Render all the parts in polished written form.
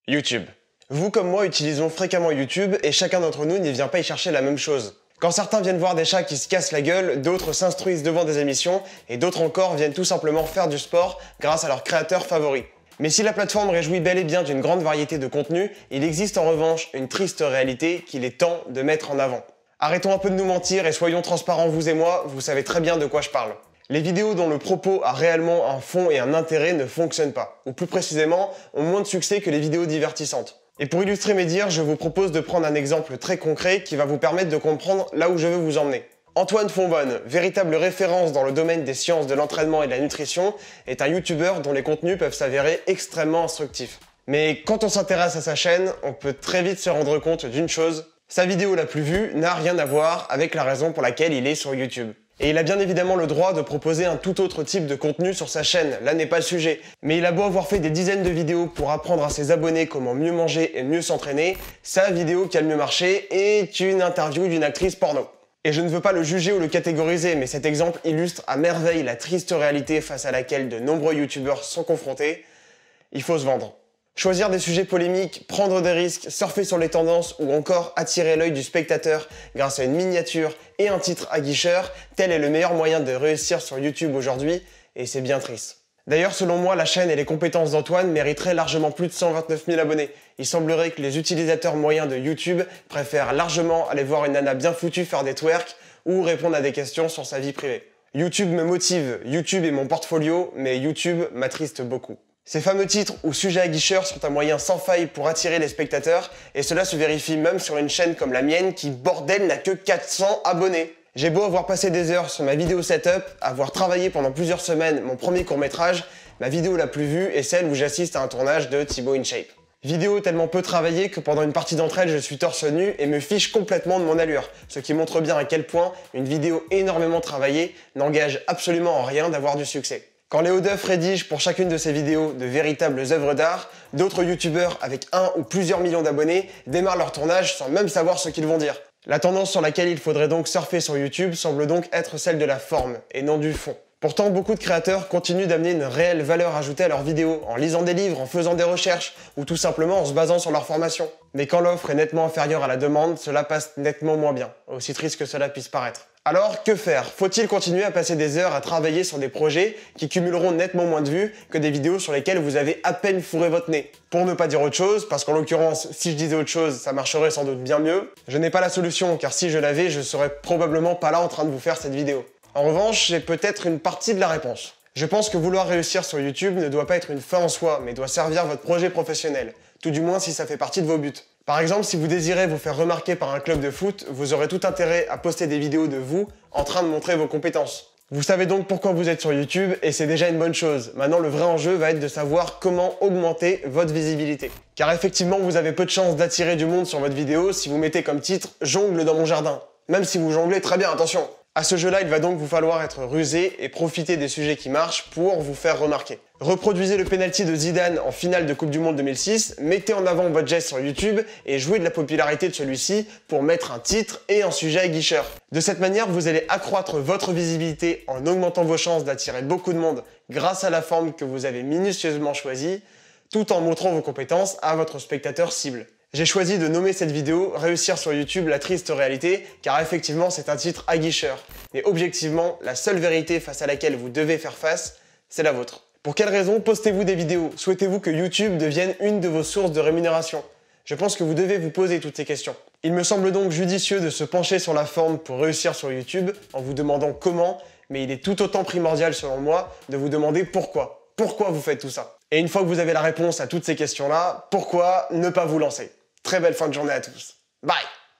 YouTube. Vous comme moi utilisons fréquemment YouTube et chacun d'entre nous n'y vient pas y chercher la même chose. Quand certains viennent voir des chats qui se cassent la gueule, d'autres s'instruisent devant des émissions et d'autres encore viennent tout simplement faire du sport grâce à leur créateur favori. Mais si la plateforme réjouit bel et bien d'une grande variété de contenus, il existe en revanche une triste réalité qu'il est temps de mettre en avant. Arrêtons un peu de nous mentir et soyons transparents vous et moi, vous savez très bien de quoi je parle. Les vidéos dont le propos a réellement un fond et un intérêt ne fonctionnent pas, ou plus précisément, ont moins de succès que les vidéos divertissantes. Et pour illustrer mes dires, je vous propose de prendre un exemple très concret qui va vous permettre de comprendre là où je veux vous emmener. Antoine Fonbonne, véritable référence dans le domaine des sciences de l'entraînement et de la nutrition, est un youtubeur dont les contenus peuvent s'avérer extrêmement instructifs. Mais quand on s'intéresse à sa chaîne, on peut très vite se rendre compte d'une chose, sa vidéo la plus vue n'a rien à voir avec la raison pour laquelle il est sur YouTube. Et il a bien évidemment le droit de proposer un tout autre type de contenu sur sa chaîne, là n'est pas le sujet. Mais il a beau avoir fait des dizaines de vidéos pour apprendre à ses abonnés comment mieux manger et mieux s'entraîner, sa vidéo qui a le mieux marché est une interview d'une actrice porno. Et je ne veux pas le juger ou le catégoriser, mais cet exemple illustre à merveille la triste réalité face à laquelle de nombreux youtubeurs sont confrontés. Il faut se vendre. Choisir des sujets polémiques, prendre des risques, surfer sur les tendances ou encore attirer l'œil du spectateur grâce à une miniature et un titre aguicheur, tel est le meilleur moyen de réussir sur YouTube aujourd'hui, et c'est bien triste. D'ailleurs, selon moi, la chaîne et les compétences d'Antoine mériteraient largement plus de 129 000 abonnés. Il semblerait que les utilisateurs moyens de YouTube préfèrent largement aller voir une nana bien foutue faire des twerks ou répondre à des questions sur sa vie privée. YouTube me motive, YouTube est mon portfolio, mais YouTube m'attriste beaucoup. Ces fameux titres ou sujets aguicheurs sont un moyen sans faille pour attirer les spectateurs, et cela se vérifie même sur une chaîne comme la mienne qui, bordel, n'a que 400 abonnés. J'ai beau avoir passé des heures sur ma vidéo setup, avoir travaillé pendant plusieurs semaines mon premier court-métrage, ma vidéo la plus vue est celle où j'assiste à un tournage de Thibaut InShape. Vidéo tellement peu travaillée que pendant une partie d'entre elles je suis torse nu et me fiche complètement de mon allure, ce qui montre bien à quel point une vidéo énormément travaillée n'engage absolument en rien d'avoir du succès. Quand Léo Duff rédige pour chacune de ses vidéos de véritables œuvres d'art, d'autres youtubeurs avec 1 ou plusieurs millions d'abonnés démarrent leur tournage sans même savoir ce qu'ils vont dire. La tendance sur laquelle il faudrait donc surfer sur YouTube semble donc être celle de la forme et non du fond. Pourtant, beaucoup de créateurs continuent d'amener une réelle valeur ajoutée à leurs vidéos, en lisant des livres, en faisant des recherches, ou tout simplement en se basant sur leur formation. Mais quand l'offre est nettement inférieure à la demande, cela passe nettement moins bien, aussi triste que cela puisse paraître. Alors, que faire? Faut-il continuer à passer des heures à travailler sur des projets qui cumuleront nettement moins de vues que des vidéos sur lesquelles vous avez à peine fourré votre nez? Pour ne pas dire autre chose, parce qu'en l'occurrence, si je disais autre chose, ça marcherait sans doute bien mieux, je n'ai pas la solution, car si je l'avais, je serais probablement pas là en train de vous faire cette vidéo. En revanche, j'ai peut-être une partie de la réponse. Je pense que vouloir réussir sur YouTube ne doit pas être une fin en soi, mais doit servir votre projet professionnel, tout du moins si ça fait partie de vos buts. Par exemple, si vous désirez vous faire remarquer par un club de foot, vous aurez tout intérêt à poster des vidéos de vous en train de montrer vos compétences. Vous savez donc pourquoi vous êtes sur YouTube et c'est déjà une bonne chose. Maintenant, le vrai enjeu va être de savoir comment augmenter votre visibilité. Car effectivement, vous avez peu de chances d'attirer du monde sur votre vidéo si vous mettez comme titre « Jongle dans mon jardin ». Même si vous jonglez très bien, attention. À ce jeu-là, il va donc vous falloir être rusé et profiter des sujets qui marchent pour vous faire remarquer. Reproduisez le penalty de Zidane en finale de Coupe du Monde 2006, mettez en avant votre geste sur YouTube et jouez de la popularité de celui-ci pour mettre un titre et un sujet aguicheur. De cette manière, vous allez accroître votre visibilité en augmentant vos chances d'attirer beaucoup de monde grâce à la forme que vous avez minutieusement choisie, tout en montrant vos compétences à votre spectateur cible. J'ai choisi de nommer cette vidéo « Réussir sur YouTube, la triste réalité » car effectivement c'est un titre aguicheur. Mais objectivement, la seule vérité face à laquelle vous devez faire face, c'est la vôtre. Pour quelle raison postez-vous des vidéos? Souhaitez-vous que YouTube devienne une de vos sources de rémunération? Je pense que vous devez vous poser toutes ces questions. Il me semble donc judicieux de se pencher sur la forme pour réussir sur YouTube en vous demandant comment, mais il est tout autant primordial selon moi de vous demander pourquoi. Pourquoi vous faites tout ça? Et une fois que vous avez la réponse à toutes ces questions-là, pourquoi ne pas vous lancer? Très belle fin de journée à tous. Bye!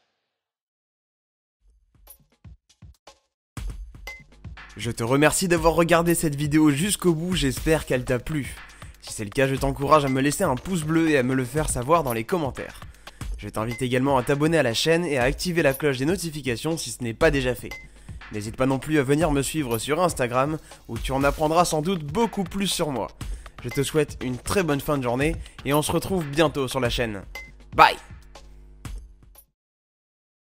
Je te remercie d'avoir regardé cette vidéo jusqu'au bout, j'espère qu'elle t'a plu. Si c'est le cas, je t'encourage à me laisser un pouce bleu et à me le faire savoir dans les commentaires. Je t'invite également à t'abonner à la chaîne et à activer la cloche des notifications si ce n'est pas déjà fait. N'hésite pas non plus à venir me suivre sur Instagram où tu en apprendras sans doute beaucoup plus sur moi. Je te souhaite une très bonne fin de journée et on se retrouve bientôt sur la chaîne. Bye!